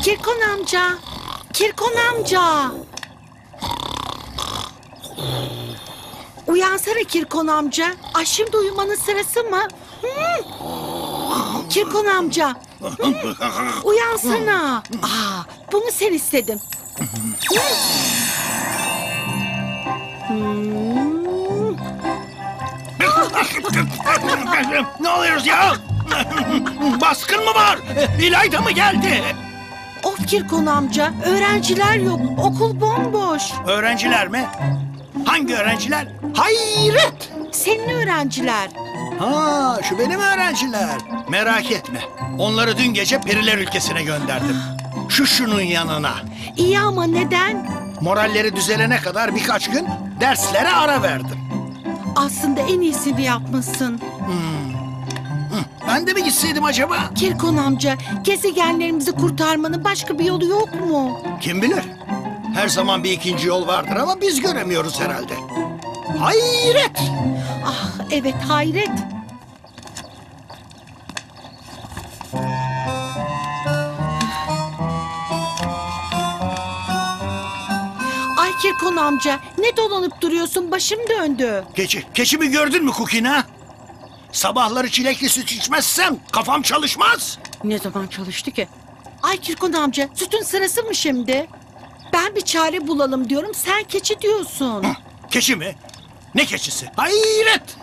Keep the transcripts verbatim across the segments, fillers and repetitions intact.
Kirkon amca. Kirkon amca. Uyansana Kirkon amca. Ay şimdi uyumanın sırası mı? Hı? Kirkon amca. Hı? Uyansana. Aa, bunu sen istedin. Hı? Hmm. Ne oluyoruz ya? Baskın mı var? İlayda mı geldi? Of Kirkon amca, öğrenciler yok, okul bomboş. Öğrenciler mi? Hangi öğrenciler? Hayret! Senin öğrenciler. Ha, şu benim öğrenciler. Merak etme. Onları dün gece Periler Ülkesi'ne gönderdim. Şu şunun yanına. İyi ama neden? Moralleri düzelene kadar birkaç gün derslere ara verdim. Aslında en iyisini yapmışsın. Ben de mi gitseydim acaba? Kirkon amca, gezegenlerimizi kurtarmanın başka bir yolu yok mu? Kim bilir? Her zaman bir ikinci yol vardır ama biz göremiyoruz herhalde. Hayret! Ah evet, hayret. Ay Kirkon amca, ne dolanıp duruyorsun? Başım döndü. Keçi, keçimi gördün mü Kukina? Sabahları çilekli süt içmezsem kafam çalışmaz. Ne zaman çalıştı ki? Ay Kirkon amca, sütün sırası mı şimdi? Ben bir çare bulalım diyorum, sen keçi diyorsun. Hı, keçi mi? Ne keçisi? Hayret!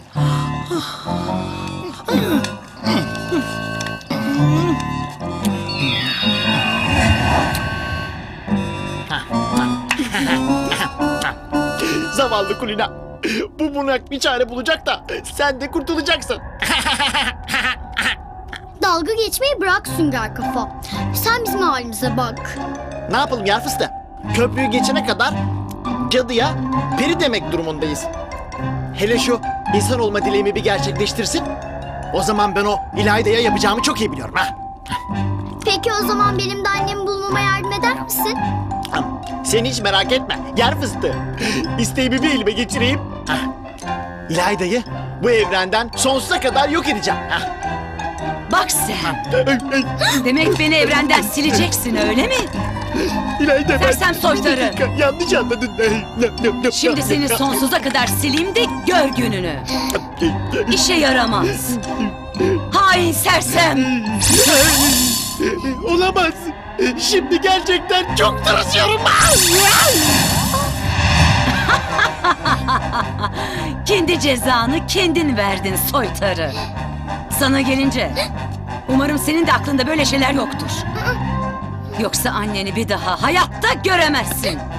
Zavallı Kulina. Bu bunak bir çare bulacak da sen de kurtulacaksın. Dalga geçmeyi bırak Sünger Kafa. Sen bizim halimize bak. Ne yapalım yer fıstığı? Köprüyü geçene kadar cadıya peri demek durumundayız. Hele şu insan olma dileğimi bir gerçekleştirsin. O zaman ben o İlayda'ya yapacağımı çok iyi biliyorum ha. Peki o zaman benim de annemi bulmama yardım eder misin? Sen hiç merak etme yer fıstığı. İsteğimi bir elime geçireyim. Hah. İlayda'yı bu evrenden sonsuza kadar yok edeceğim. Hah. Bak sen. Demek beni evrenden sileceksin öyle mi? İlayda ben... Sersem soytarı. Yanlış anladın. Şimdi seni sonsuza kadar sileyim de gör gününü. İşe yaramaz. Hain sersem. Olamaz. Şimdi gerçekten çok tırsıyorum. Kendi cezanı kendin verdin soytarı. Sana gelince umarım senin de aklında böyle şeyler yoktur. Yoksa anneni bir daha hayatta göremezsin.